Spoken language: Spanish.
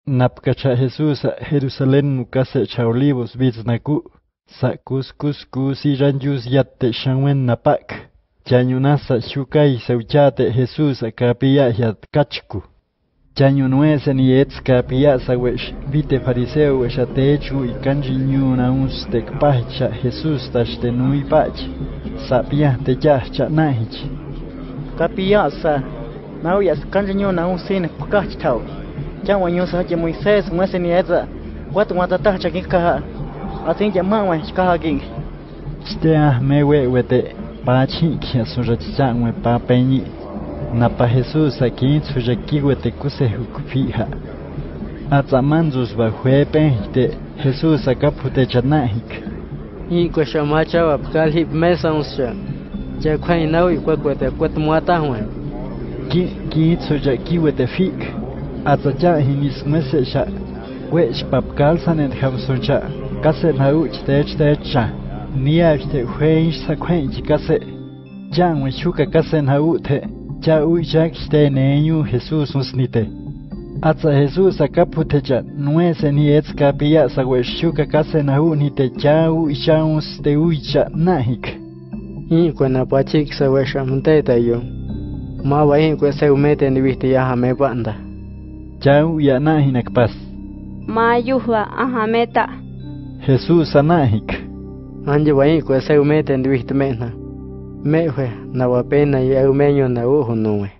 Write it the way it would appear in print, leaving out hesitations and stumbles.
Napkacha Jesús a Jerusalén mukase cha olivos biznaku. Sa kus yus yatte shanwen napak. Chanyunasa shukai sauchate Jesús a kapia yat kachku. Chanyunuese ni etz kapia sawesh vite fariseo wesh atechu y kanji nyuna uns tekpacha Jesús tashte nui pach. Sapia te cha nahich. Kapia sa nauyas kanji nyuna uns sin kukachtau. Chanwanyu sa che Moisés muese ni etza. Watu watatacha kikaha. Asin llamamos kahagin. Stea mewe wete pachi kia surachangwe papeñi. Napa Jesús aquí suyaki wete kuse hukupija. Atzamanzus bajuepe te Jesús akapute chanahik. Y kwashamacha wapkali mesa unsha. Ya kwai nau ikwete kwatmuata hwe. Ki suyaki wete fik. Atzacha hinis mesesha. Wech papkal sanet hamsuncha. Kase nauch techa. Niachte huench sa kwench kase. Jan wishuka kase naute. Ja uijak ste neñu Jesús usnite. Atza Jesús akaputecha. Nuese ni etska pia sa wishuka kase naunite. Ja uichaus te uicha nahik. Y cuando pachik sa wishamte tayo. Ma wahin kwe se umete ni viste ya hame banda. Ja uya nahinak pas. Ma yuhla ahameta. Jesús anahik. Anje wahin kwe se umete ni viste mena. Mehwe na wapena y eumeño na uhu nuwe.